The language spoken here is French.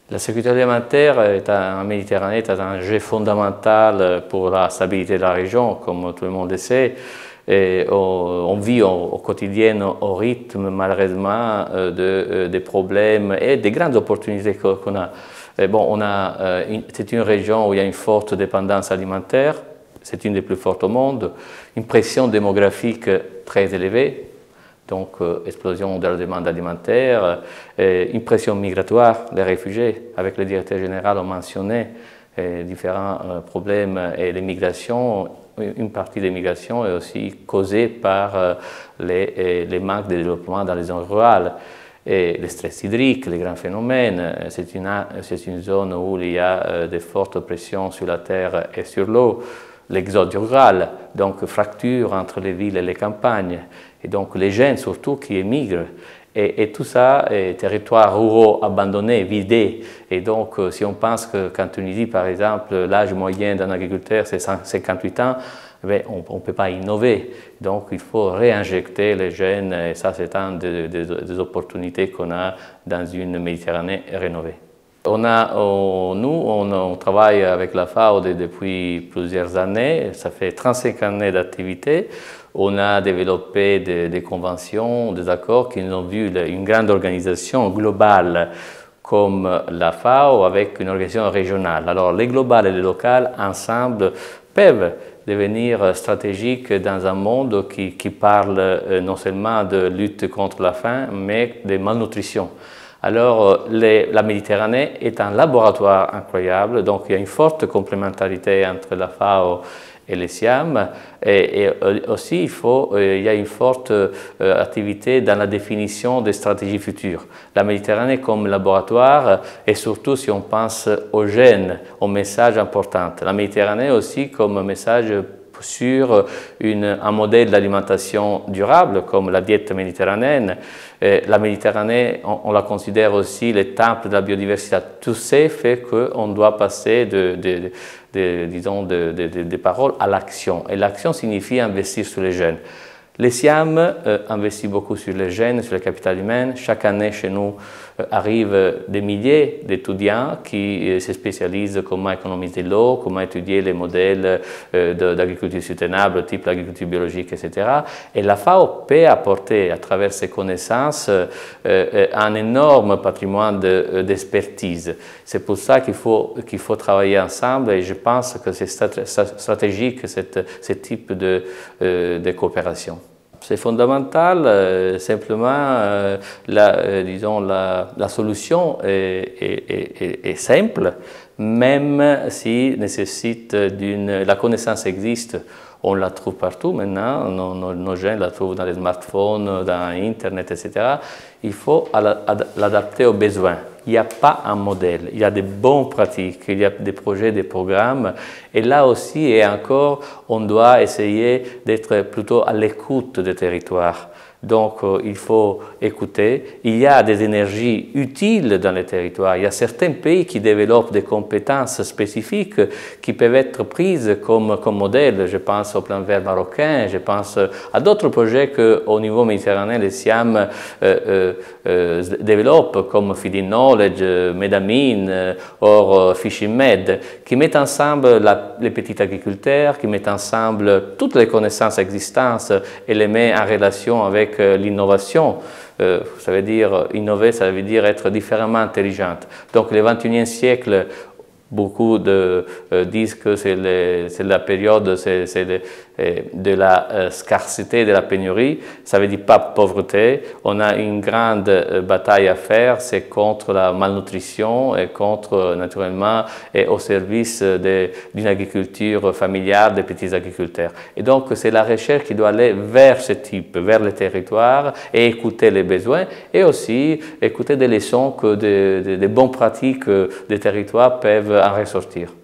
La sécurité alimentaire en Méditerranée est un enjeu fondamental pour la stabilité de la région, comme tout le monde le sait. Et on vit au quotidien au rythme, malheureusement, des problèmes et des grandes opportunités qu'on a. C'est une région où il y a une forte dépendance alimentaire, c'est une des plus fortes au monde, une pression démographique très élevée, donc explosion de la demande alimentaire, une pression migratoire, les réfugiés, avec le directeur général ont mentionné différents problèmes et les migrations. Une partie des migrations est aussi causée par les manques de développement dans les zones rurales. Et le stress hydrique, les grands phénomènes, c'est une zone où il y a de fortes pressions sur la terre et sur l'eau. L'exode rural, donc fracture entre les villes et les campagnes, et donc les jeunes surtout qui émigrent. Et tout ça est territoires ruraux abandonnés, vidés. Et donc, si on pense qu'en Tunisie, par exemple, l'âge moyen d'un agriculteur, c'est 58 ans, eh on ne peut pas innover. Donc, il faut réinjecter les jeunes, et ça, c'est une des opportunités qu'on a dans une Méditerranée rénovée. On travaille avec la FAO depuis plusieurs années, ça fait 35 années d'activité. On a développé des conventions, des accords qui nous ont vu une grande organisation globale comme la FAO avec une organisation régionale. Alors les globales et les locales ensemble peuvent devenir stratégiques dans un monde qui parle non seulement de lutte contre la faim, mais de malnutrition. Alors, la Méditerranée est un laboratoire incroyable, donc il y a une forte complémentarité entre la FAO et les SIAM, et aussi il y a une forte activité dans la définition des stratégies futures. La Méditerranée comme laboratoire, et surtout si on pense aux jeunes, aux messages importants. La Méditerranée aussi comme message sur un modèle d'alimentation durable comme la diète méditerranéenne. La Méditerranée, on la considère aussi le temple de la biodiversité. Tout ça fait qu'on doit passer des paroles à l'action. Et l'action signifie investir sur les jeunes. Les SIAM investissent beaucoup sur les jeunes, sur le capital humain. Chaque année, chez nous, arrivent des milliers d'étudiants qui se spécialisent comment économiser l'eau, comment étudier les modèles d'agriculture soutenable, type l'agriculture biologique, etc. Et la FAO peut apporter, à travers ses connaissances, un énorme patrimoine d'expertise. C'est pour ça qu'il faut travailler ensemble et je pense que c'est stratégique ce type de coopération. C'est fondamental, simplement, la solution est simple, même si nécessite la connaissance existe, on la trouve partout maintenant, nos jeunes la trouvent dans les smartphones, dans Internet, etc. Il faut l'adapter aux besoins. Il n'y a pas un modèle, il y a des bonnes pratiques, il y a des projets, des programmes. Et là aussi, et encore, on doit essayer d'être plutôt à l'écoute des territoires. Donc, il faut écouter. Il y a des énergies utiles dans les territoires. Il y a certains pays qui développent des compétences spécifiques qui peuvent être prises comme modèle. Je pense au plan vert marocain, je pense à d'autres projets qu'au niveau méditerranéen, les SIAM développent, comme Feeding Knowledge, Medamine, or Fishing Med, qui mettent ensemble les petits agriculteurs, qui mettent ensemble toutes les connaissances existantes et les mettent en relation avec l'innovation. Ça veut dire innover, ça veut dire être différemment intelligente. Donc le 21e siècle, beaucoup disent que c'est la période de la scarcité, de la pénurie. Ça ne veut dire pas pauvreté. On a une grande bataille à faire, c'est contre la malnutrition et contre, naturellement, et au service d'une agriculture familiale des petits agriculteurs. Et donc, c'est la recherche qui doit aller vers ce type, vers les territoires et écouter les besoins et aussi écouter des leçons que des bonnes pratiques des territoires peuvent en ressortir.